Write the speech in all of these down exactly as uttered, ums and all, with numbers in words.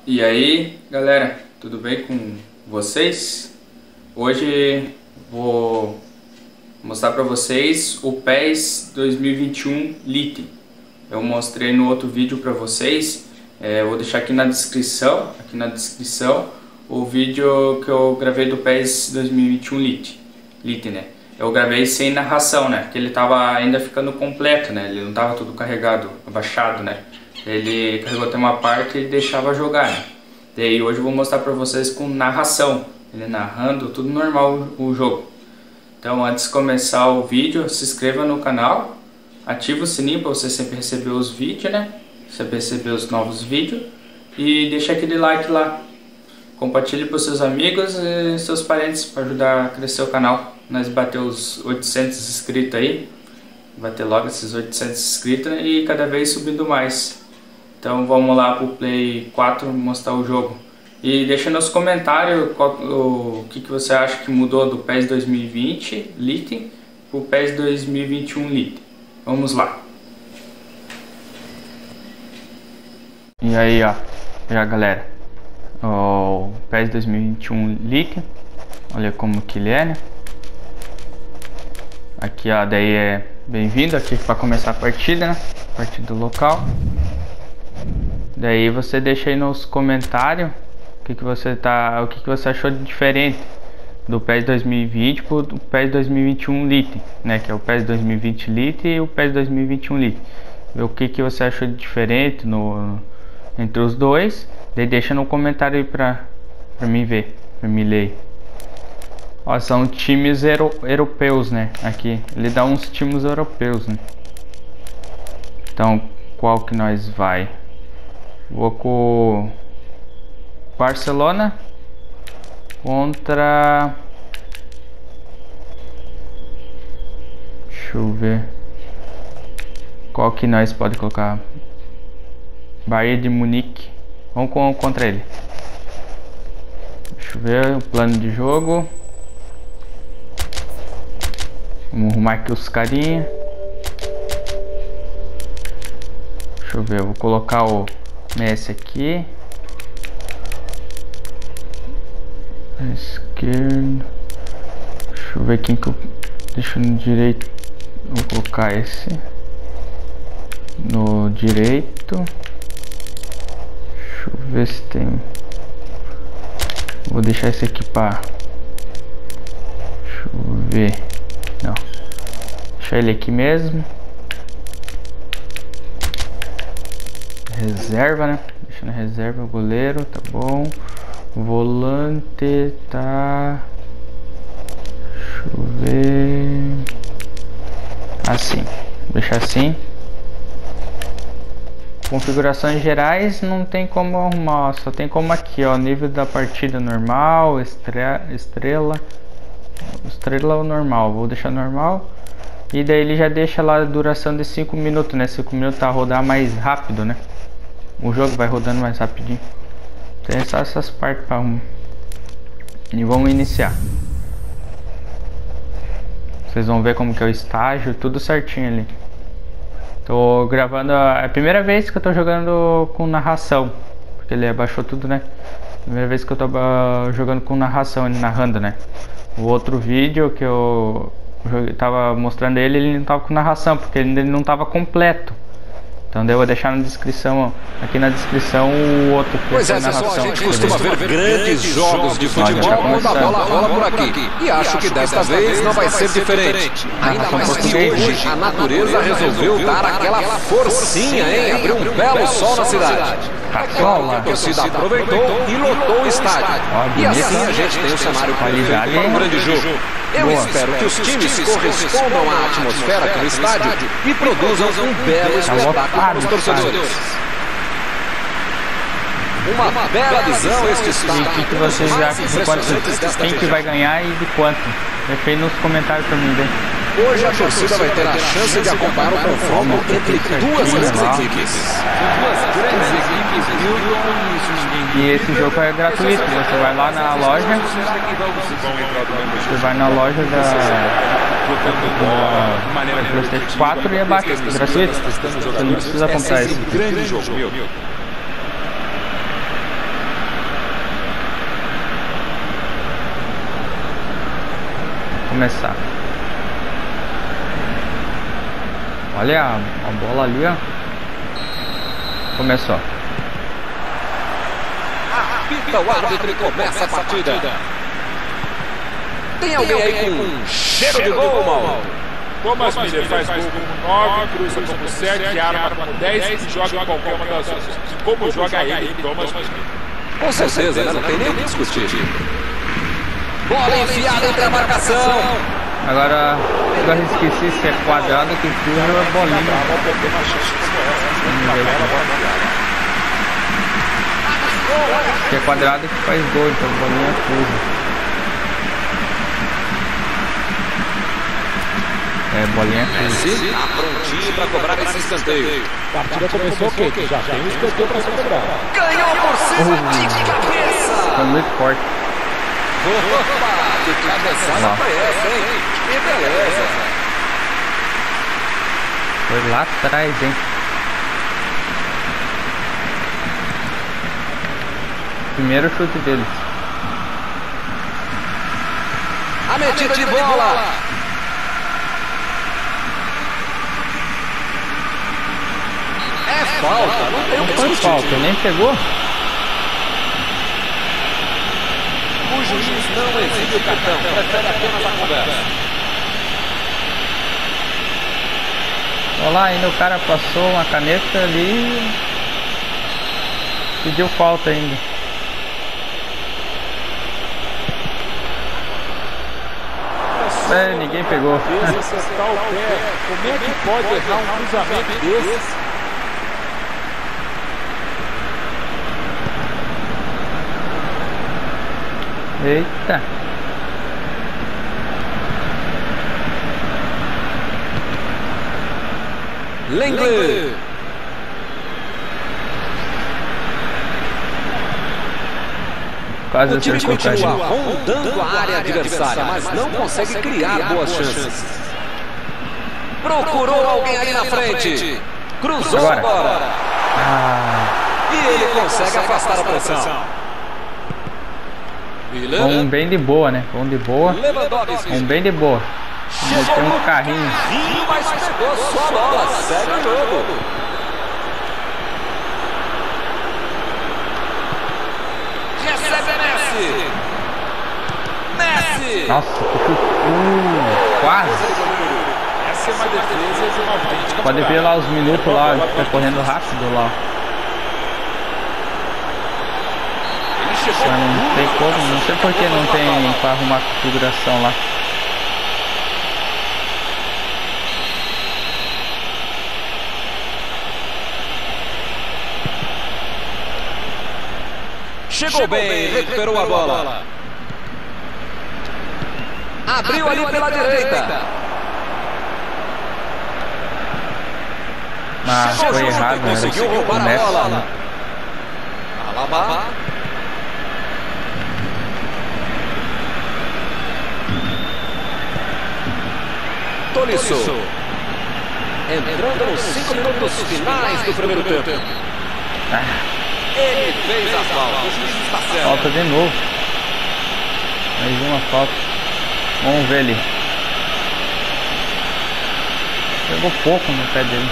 E aí, galera, tudo bem com vocês? Hoje vou mostrar para vocês o PES dois mil e vinte e um Lite. Eu mostrei no outro vídeo para vocês. É, vou deixar aqui na descrição, aqui na descrição, o vídeo que eu gravei do PES dois mil e vinte e um Lite. Lite, né? Eu gravei sem narração, né? Porque ele tava ainda ficando completo, né? Ele não tava tudo carregado, abaixado, né? Ele carregou até uma parte e deixava jogar, né? Daí hoje eu vou mostrar pra vocês com narração, ele narrando, tudo normal o jogo. Então antes de começar o vídeo, se inscreva no canal, ativa o sininho para você sempre receber os vídeos, né? Sempre receber os novos vídeos. E deixa aquele like lá. Compartilhe para seus amigos e seus parentes para ajudar a crescer o canal. Nós bateu os oitocentos inscritos aí. Bater logo esses oitocentos inscritos e cada vez subindo mais. Então vamos lá pro Play quatro mostrar o jogo. E deixa nos comentários qual, o, o que, que você acha que mudou do PES dois mil e vinte Lite pro PES dois mil e vinte e um Lite. Vamos lá. E aí, ó, já galera, o PES dois mil e vinte e um Lite, olha como que ele é, né? Aqui, ó, daí é bem-vindo aqui para começar a partida, né? Partida local. Daí você deixa aí nos comentários o que, que você tá, o que, que você achou de diferente do PES dois mil e vinte pro PES dois mil e vinte e um Lite, né? Que é o PES dois mil e vinte Lite e o PES dois mil e vinte e um Lite. O que, que você achou de diferente no entre os dois? Daí deixa no comentário aí pra, pra mim ver, pra mim ler. Ó, são times euro, europeus, né? Aqui, ele dá uns times europeus, né? Então, qual que nós vai? Vou com Barcelona contra... Deixa eu ver qual que nós pode colocar. Bayern de Munique. Vamos com, contra ele. Deixa eu ver o plano de jogo. Vamos arrumar aqui os carinha. Deixa eu ver, eu vou colocar o Messi aqui. Esquerda. Deixa eu ver quem que eu deixo no direito. Vou colocar esse no direito. Deixa eu ver se tem. Vou deixar esse aqui para. Deixa eu ver. Não. Deixar ele aqui mesmo. Reserva, né? Deixa na reserva o goleiro, tá bom. Volante tá. Deixa eu ver. Assim. Deixar assim. Configurações gerais não tem como arrumar, só tem como aqui, ó, nível da partida normal, estrela, estrela, estrela ou normal. Vou deixar normal. E daí ele já deixa lá a duração de cinco minutos, né? cinco minutos tá a rodar mais rápido, né? O jogo vai rodando mais rapidinho. Tem só essas partes para um. E vamos iniciar. Vocês vão ver como que é o estágio, tudo certinho ali. Tô gravando, é a primeira vez que eu tô jogando com narração, porque ele abaixou tudo, né? Primeira vez que eu tô uh, jogando com narração, ele narrando, né? O outro vídeo que eu, eu tava mostrando ele, ele não tava com narração, porque ele não tava completo. Então daí eu vou deixar na descrição, aqui na descrição o outro que Pois é, pessoal, a gente costuma ver grandes jogos de futebol quando a bola rola por aqui. E acho que desta vez não vai ser diferente. Ainda mais que hoje a natureza resolveu dar aquela forcinha, hein? Abriu um belo sol na cidade. A torcida aproveitou e lotou o estádio. E assim a gente tem o cenário perfeito para um grande jogo. Eu espero que os times correspondam à atmosfera aqui no estádio e produzam um belo espetáculo para os torcedores. Uma bela visão este estádio. E o que, que vocês acham de quanto, quem que vai ganhar e de quanto? Deixa aí nos comentários para mim ver. Hoje a torcida vai ter a chance de acompanhar o confronto entre duas grandes equipes. Duas grandes equipes e esse jogo é gratuito. Você vai lá na loja, você vai na loja da, da PlayStation quatro e é gratuito. Você não precisa comprar isso. começar. Olha a, a bola ali, ó. Começou. Apita o árbitro e começa a partida. Tem alguém aí com cheiro de gol, mal? Thomas Miller faz gol como nove, cruza como sete, arma como dez e joga em qualquer uma das outras. Como joga ele, Thomas Miller? Com certeza, né? Não tem nem o que discutir. Bola enfiada entre a marcação. Agora, eu esqueci se é quadrado que cruza ou é bolinha. Se é quadrado que faz gol, então bolinha cruza. É, bolinha cruza. Tá prontinho pra cobrar esse escanteio. A partida começou ok, já tem um escanteio pra ser cobrado. Ganhou por cima de cabeça. Foi muito forte. Opa, que cabeçada foi essa, hein? Que beleza. Foi lá atrás, hein? Primeiro chute deles. A metida de bola. É falta, não tem o que Não foi falta, nem pegou. O juiz não exibe o cartão, prefere apenas a conversa. Olha lá, ainda o cara passou uma caneta ali. Pediu falta ainda. É, ninguém pegou. Acertar o pé. Como é que pode errar um cruzamento desses? Eita. Lenglet. Quase O time acertou o continua cara. rondando a área adversária, mas não consegue criar boas chances. Procurou alguém ali na frente. Cruzou Agora. agora. Ah, E ele consegue afastar a pressão. um bem de boa, né? Um de boa. Lewandowski. Um bem de boa. Tem um carrinho. Mas pegou só a bola. Segue o jogo. Recebe Messi. Messi. Nossa, que chute. Uh, quase. Essa é uma defesa de uma autêntica. Pode ver lá os minutos lá, tá correndo rápido lá. Já não tem como, não sei por que não tem para arrumar configuração lá. Chegou bem, recuperou a bola. Abriu ali pela direita. Mas foi errado, né? Conseguiu roubar a bola. Alaba. Tolisso. Entrando nos cinco minutos finais do primeiro tempo. Ele fez a falta. O juiz está certo. Falta de novo. Mais uma falta. Vamos ver ali. Pegou pouco no pé dele.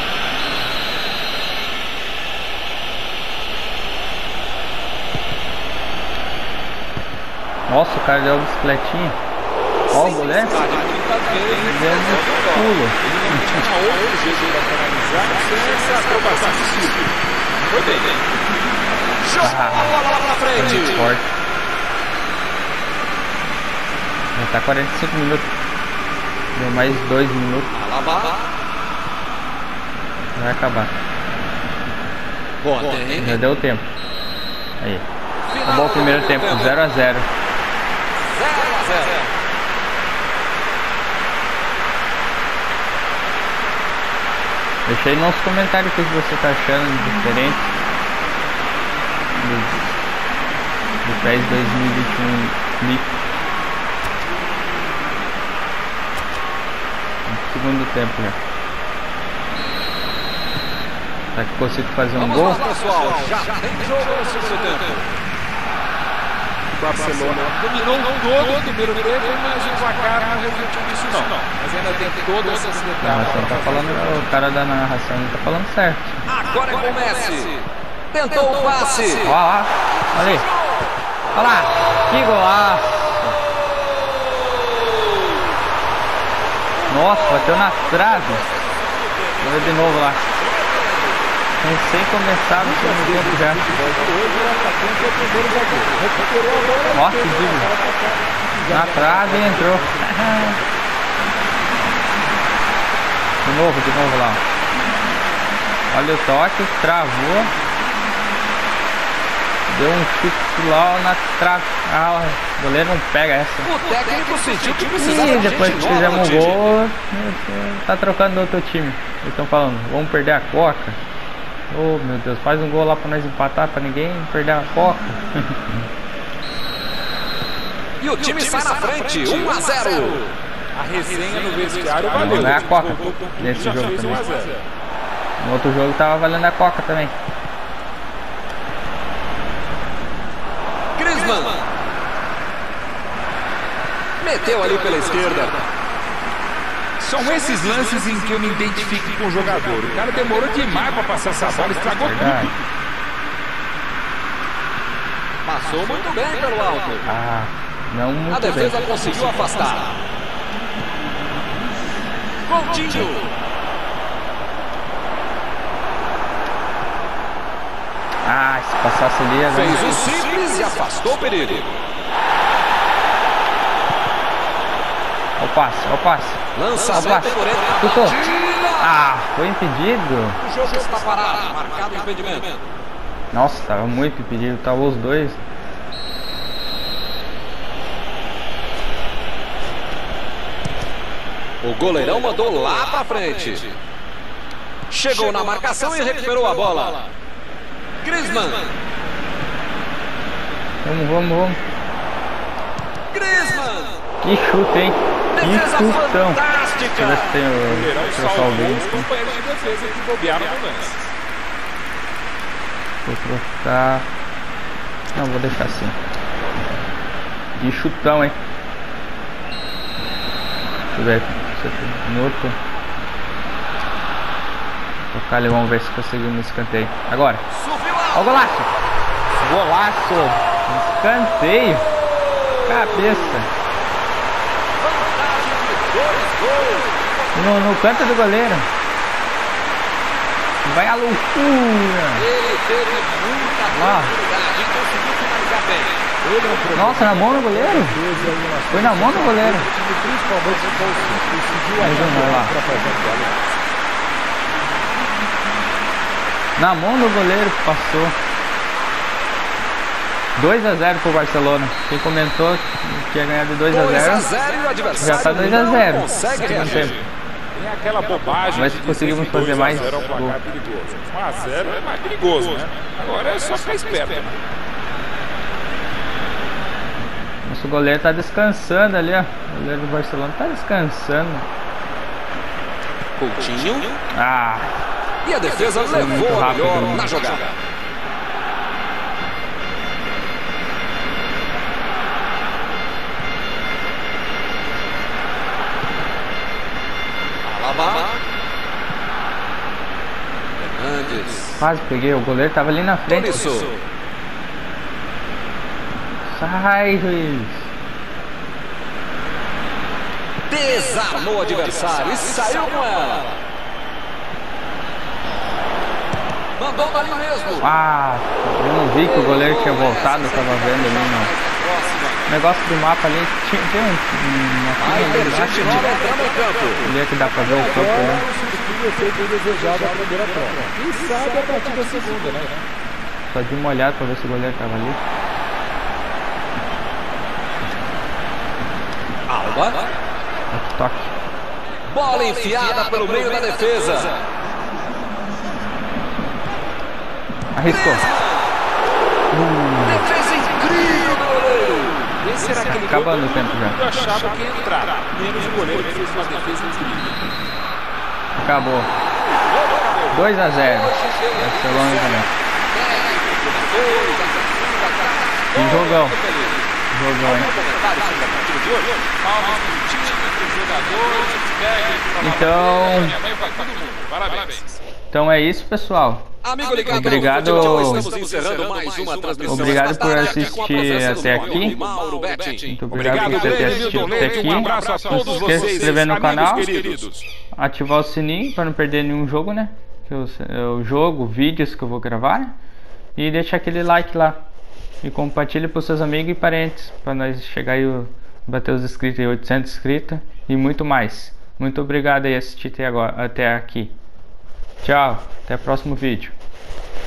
Nossa, o cara deu uma bicicletinha. Ó o goleiro. Deu um pulo. Tinha outro jeito de finalizar sem essa acrobacia possível. Foi bem. Jogou a bola lá pra frente. Forte. Já tá quarenta e cinco minutos. Deu mais dois minutos. Alaba. Vai acabar. Botem. Já deu tempo. Aí. Acabou o primeiro tempo. zero a zero. zero a zero. Deixa aí nos comentários o que você tá achando de diferente do, do P E S dois mil e vinte e um League. No segundo tempo já. Será que consigo fazer um Vamos gol? lá, pessoal. Já tem jogo no segundo tempo. O Barcelona dominou todo o primeiro tempo, mas o placar não refletiu nisso não. Mas ainda tem todas essas detalhes. Tá falando, o cara da narração não tá falando certo. Agora é com o Messi. Tentou o passe. Olha lá, olha aí. Olha lá, que golaço. Nossa, bateu na trave. Vou ver de novo lá. Recém começado o segundo tempo já. Ó, que digo. Na trave e entrou. De novo, de novo lá. Olha o toque, travou. Deu um chute lá na trave. Ah, o goleiro não pega essa. O técnico sentiu que precisava. E depois que fizemos um gol, tá trocando do outro time. Eles estão falando, vamos perder a Coca. Oh meu Deus, faz um gol lá pra nós empatar, pra ninguém perder a Coca. E o time sai na frente, um a zero. A resenha no vestiário valeu. Vamos ganhar a Coca nesse jogo também. No outro jogo tava valendo a Coca também. Griezmann meteu ali pela esquerda. São esses lances em que eu me identifico com o jogador. O cara demorou demais para passar essa bola, estragou tudo. Passou muito bem pelo alto. Ah, não muito A defesa bem. conseguiu afastar. Coutinho. Ah, se passasse ali agora. Fez o simples e afastou o perigo. Olha o passe, olha o passe. Lançamento por ele. Chutou. Ah, foi impedido. O jogo está parado, marcado o impedimento. Nossa, tava muito impedido, tava os dois. O goleirão mandou lá pra frente. Chegou na marcação e recuperou a bola. Griezmann. Vamos, vamos, vamos. Griezmann. Que chute, hein? Que Defesa chutão. fantástica. Deixa eu ver se tem O o goleirão trocar o salvou bem. os companheiros de defesa que bobearam no lance. Vou trocar. Não, vou deixar assim. Que chutão, hein? Deixa eu ver. Minuto. Vou trocar ali, vamos ver se conseguimos no escanteio. Agora. Olha o golaço. Golaço. Escanteio. Cabeça. No, no canto do goleiro. Vai a loucura. Ele teve muita Ah. oportunidade e conseguiu finalizar bem. Nossa, na mão do goleiro. Foi na mão do goleiro. Mais um, vai lá. Na mão do goleiro passou. dois a zero pro Barcelona. Quem comentou que ia ganhar de dois a zero, e o adversário já tá dois a zero. não consegue Segundo reagir. tempo. Tem aquela bobagem. Mas de conseguimos dizer que fazer mais dois a zero é um placar gol. perigoso. um a zero é mais perigoso, né? Agora é só ficar esperto, né? Nosso goleiro tá descansando ali, ó. O goleiro do Barcelona tá descansando. Coutinho. Ah, E a defesa muito levou a rápido, melhor né? na jogada. Alaba. Hernandes. quase peguei. O goleiro tava ali na frente. Tolisso. Sai, Luiz. Desarmou o adversário e saiu com ela. Mandou dali mesmo. Ah, eu não vi que o goleiro tinha voltado. Eu tava vendo ali no o negócio do mapa ali. Tinha, tinha um, uma A fila ali emergente embaixo. nova entrando em campo. Ali é que dá pra ver o corpo, né? Quem sabe a partir da segunda, né? Só de uma olhada pra ver se o goleiro tava ali. Alba. Toque. Bola enfiada pelo meio da defesa. Arriscou. Defesa incrível do goleiro. Esse era aquele Acabando gol o tempo já. que eu achava que ia entrar. Menos o goleiro que fez uma defesa incrível. Acabou. dois a zero. Barcelona ganhou. Que jogão. Jogou, hein? Então, então é isso, pessoal. Amigo ligado, obrigado, estamos encerrando mais uma transmissão. Obrigado por assistir até aqui. Muito obrigado por ter assistido até aqui. Não se esqueça de se inscrever no canal, ativar o sininho para não perder nenhum jogo, né? O jogo, vídeos que eu vou gravar, né? E deixar aquele like lá. E compartilhe para os seus amigos e parentes, para nós chegar aí, bater os inscritos, oitocentos inscritos e muito mais. Muito obrigado aí por assistir até agora, até aqui. Tchau, até o próximo vídeo.